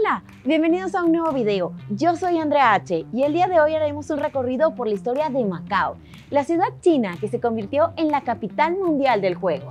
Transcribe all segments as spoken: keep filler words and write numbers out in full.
Hola, bienvenidos a un nuevo video. Yo soy Andrea H. y el día de hoy haremos un recorrido por la historia de Macao, la ciudad china que se convirtió en la capital mundial del juego.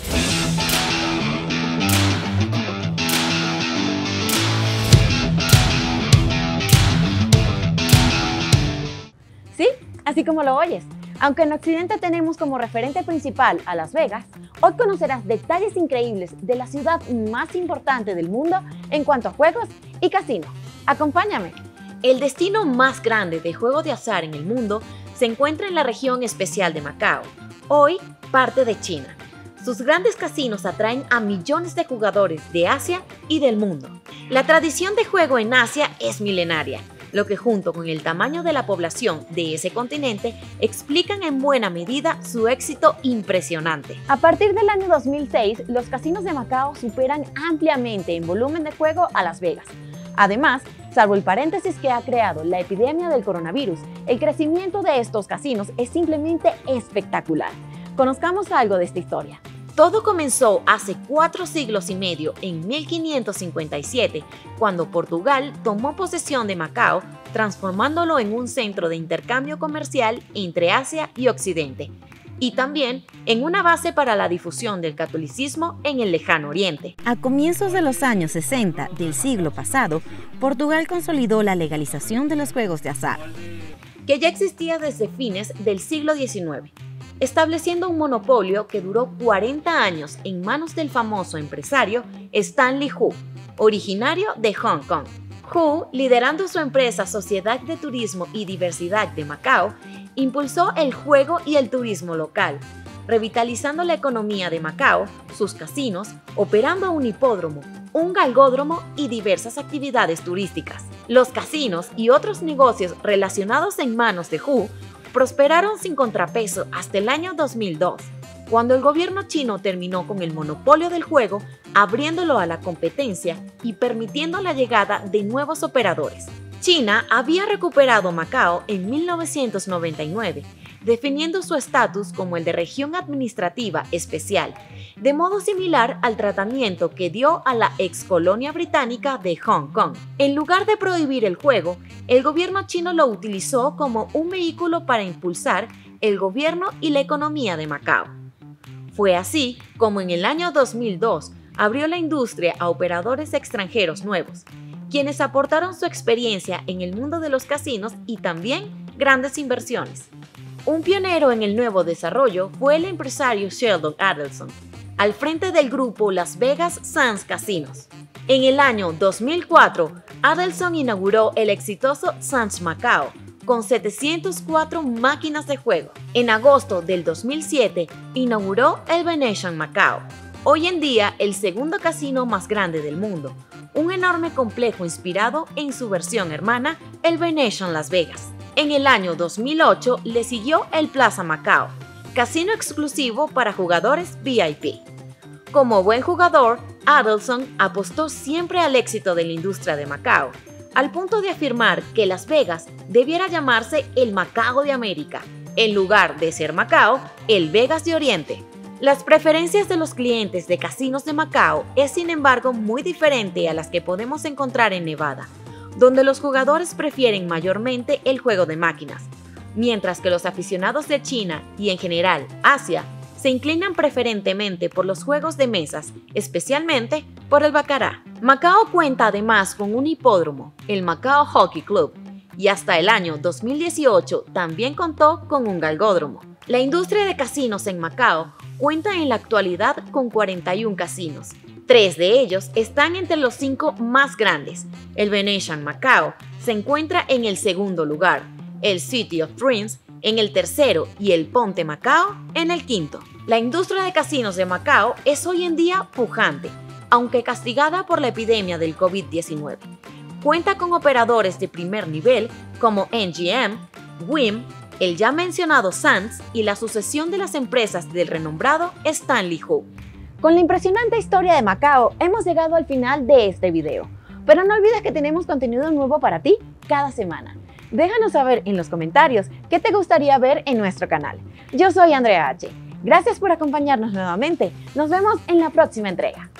Sí, así como lo oyes. Aunque en Occidente tenemos como referente principal a Las Vegas, hoy conocerás detalles increíbles de la ciudad más importante del mundo en cuanto a juegos y casinos. ¡Acompáñame! El destino más grande de juegos de azar en el mundo se encuentra en la región especial de Macao, hoy parte de China. Sus grandes casinos atraen a millones de jugadores de Asia y del mundo. La tradición de juego en Asia es milenaria, lo que junto con el tamaño de la población de ese continente explican en buena medida su éxito impresionante. A partir del año dos mil seis, los casinos de Macao superan ampliamente en volumen de juego a Las Vegas. Además, salvo el paréntesis que ha creado la epidemia del coronavirus, el crecimiento de estos casinos es simplemente espectacular. Conozcamos algo de esta historia. Todo comenzó hace cuatro siglos y medio, en mil quinientos cincuenta y siete, cuando Portugal tomó posesión de Macao, transformándolo en un centro de intercambio comercial entre Asia y Occidente, y también en una base para la difusión del catolicismo en el lejano oriente. A comienzos de los años sesenta del siglo pasado, Portugal consolidó la legalización de los juegos de azar, que ya existía desde fines del siglo diecinueve. Estableciendo un monopolio que duró cuarenta años en manos del famoso empresario Stanley Ho, originario de Hong Kong. Ho, liderando su empresa Sociedad de Turismo y Diversidad de Macao, impulsó el juego y el turismo local, revitalizando la economía de Macao, sus casinos, operando un hipódromo, un galgódromo y diversas actividades turísticas. Los casinos y otros negocios relacionados en manos de Ho prosperaron sin contrapeso hasta el año dos mil dos, cuando el gobierno chino terminó con el monopolio del juego, abriéndolo a la competencia y permitiendo la llegada de nuevos operadores. China había recuperado Macao en mil novecientos noventa y nueve, definiendo su estatus como el de región administrativa especial, de modo similar al tratamiento que dio a la excolonia británica de Hong Kong. En lugar de prohibir el juego, el gobierno chino lo utilizó como un vehículo para impulsar el gobierno y la economía de Macao. Fue así como en el año dos mil dos abrió la industria a operadores extranjeros nuevos, quienes aportaron su experiencia en el mundo de los casinos y también grandes inversiones. Un pionero en el nuevo desarrollo fue el empresario Sheldon Adelson, al frente del grupo Las Vegas Sands Casinos. En el año dos mil cuatro, Adelson inauguró el exitoso Sands Macao, con setecientas cuatro máquinas de juego. En agosto del dos mil siete, inauguró el Venetian Macao, hoy en día el segundo casino más grande del mundo, un enorme complejo inspirado en su versión hermana, el Venetian Las Vegas. En el año dos mil ocho le siguió el Plaza Macao, casino exclusivo para jugadores V I P. Como buen jugador, Adelson apostó siempre al éxito de la industria de Macao, al punto de afirmar que Las Vegas debiera llamarse el Macao de América, en lugar de ser Macao, el Vegas de Oriente. Las preferencias de los clientes de casinos de Macao es sin embargo muy diferente a las que podemos encontrar en Nevada, donde los jugadores prefieren mayormente el juego de máquinas, mientras que los aficionados de China y en general Asia se inclinan preferentemente por los juegos de mesas, especialmente por el baccarat. Macao cuenta además con un hipódromo, el Macao Hockey Club, y hasta el año dos mil dieciocho también contó con un galgódromo. La industria de casinos en Macao cuenta en la actualidad con cuarenta y un casinos. Tres de ellos están entre los cinco más grandes. El Venetian Macao se encuentra en el segundo lugar, el City of Dreams en el tercero y el Ponte Macao en el quinto. La industria de casinos de Macao es hoy en día pujante, aunque castigada por la epidemia del COVID diecinueve. Cuenta con operadores de primer nivel como M G M, Wynn, el ya mencionado Sands y la sucesión de las empresas del renombrado Stanley Ho. Con la impresionante historia de Macao hemos llegado al final de este video, pero no olvides que tenemos contenido nuevo para ti cada semana. Déjanos saber en los comentarios qué te gustaría ver en nuestro canal. Yo soy Andrea H. Gracias por acompañarnos nuevamente. Nos vemos en la próxima entrega.